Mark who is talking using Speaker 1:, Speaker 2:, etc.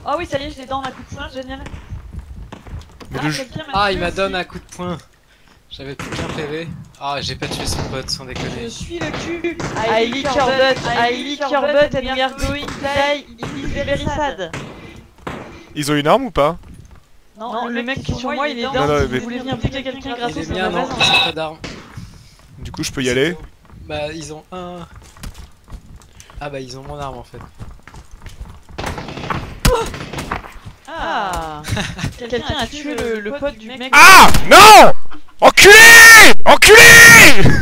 Speaker 1: Oh oui, ça y est, je l'ai dans un coup de poing, génial.
Speaker 2: Mais le jeu...
Speaker 3: Ah, il m'a donné un coup de poing. J'avais plus qu'un PV. Ah, j'ai pas tué son pote, sans déconner.
Speaker 1: Je suis le cul. I lick your butt and we are going to die. It is very sad.
Speaker 2: Ils ont une arme ou pas?
Speaker 1: Non, le mec qui est sur moi, il est
Speaker 2: Non,
Speaker 1: down.
Speaker 2: non,
Speaker 1: Si
Speaker 2: mais-
Speaker 1: vous voulez venir buter quelqu'un
Speaker 3: Il
Speaker 1: gratos,
Speaker 3: est
Speaker 1: ça
Speaker 3: bien, non,
Speaker 1: va.
Speaker 3: ils ont pas d'armes.
Speaker 2: Du coup, je peux y aller?
Speaker 3: Bah, ils ont un... Ah bah, ils ont mon arme en fait.
Speaker 1: Ah. Quelqu'un a tué le pote du mec.
Speaker 2: Ah! Non! Enculé! Enculé!